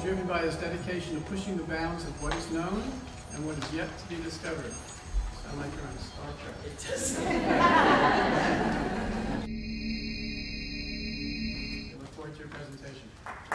driven by his dedication to pushing the bounds of what is known and what is yet to be discovered. Sound like you're on Star Trek. It does. I look forward to your presentation.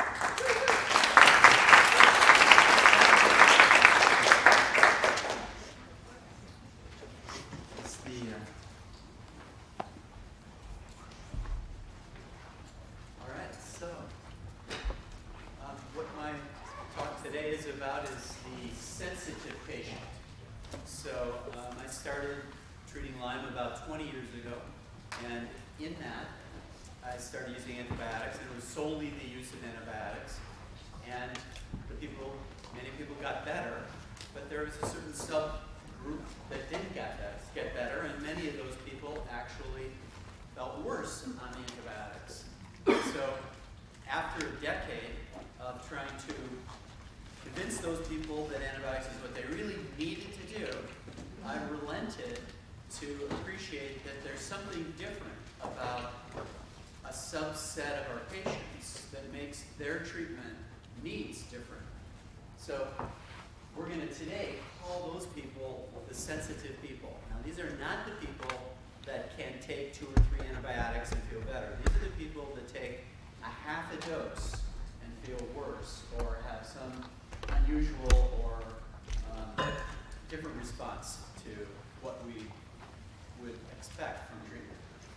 About is the sensitive patient. So I started treating Lyme about 20 years ago, and in that I started using antibiotics, and it was solely the use of antibiotics. And many people got better, but there was a certain subgroup that didn't get better, and many of those people actually felt worse on the antibiotics. So after a decade of trying to convince those people that antibiotics is what they really needed to do, I relented to appreciate that there's something different about a subset of our patients that makes their treatment needs different. So we're going to today call those people the sensitive people. Now these are not the people that can take 2 or 3 antibiotics and feel better. These are the people that take a half a dose and feel worse or have some unusual or different response to what we would expect from treatment.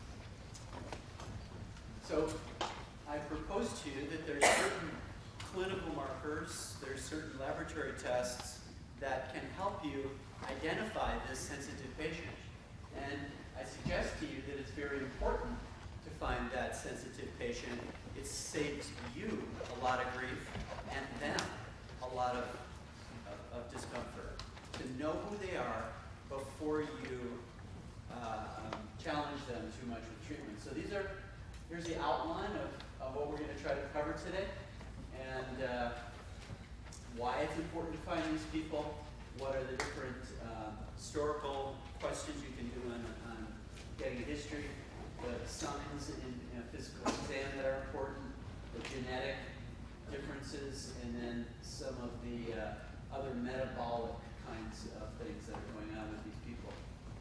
So I propose to you that there's certain clinical markers, there's certain laboratory tests that can help you identify this sensitive patient. And I suggest to you that it's very important to find that sensitive patient. It saves you a lot of grief and them a lot of discomfort. To know who they are before you challenge them too much with treatment. So here's the outline of what we're going to try to cover today, and why it's important to find these people, what are the different historical questions you can do on getting a history, the signs in a physical exam that are important, the genetic differences, and then some of the other metabolic kinds of things that are going on with these people.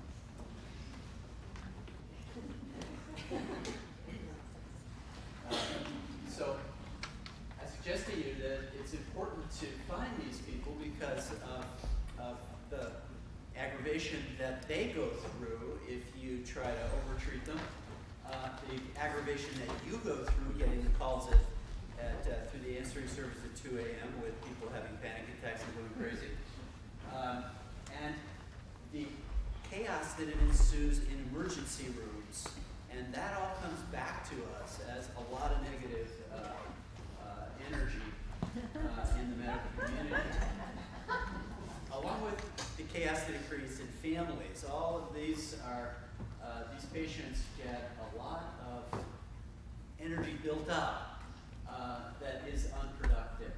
So I suggest to you that it's important to find these people because of the aggravation that they go through if you try to overtreat them, the aggravation that you go through getting the calls through the answering service at 2 a.m. with people having panic attacks and going crazy. And the chaos that it ensues in emergency rooms. And that all comes back to us as a lot of negative energy in the medical community. Along with the chaos that it creates in families, all of these patients get a lot of energy built up that is unproductive.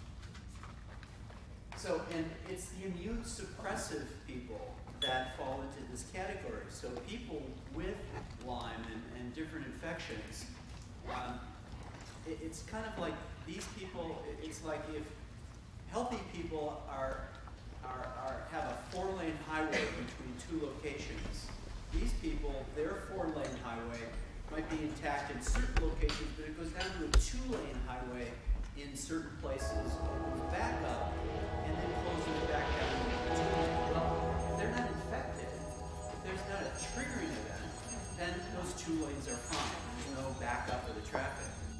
So, and it's the immune suppressive people that fall into this category. So people with Lyme and different infections, it's kind of like these people, it's like if healthy people have a 4-lane highway between 2 locations. These people, their 4-lane highway might be intact in certain locations, but it goes down to a 2-lane highway in certain places, back up, and then closes back down to 2 lanes. Well, if they're not infected, if there's not a triggering event, then those 2 lanes are fine. There's no backup of the traffic.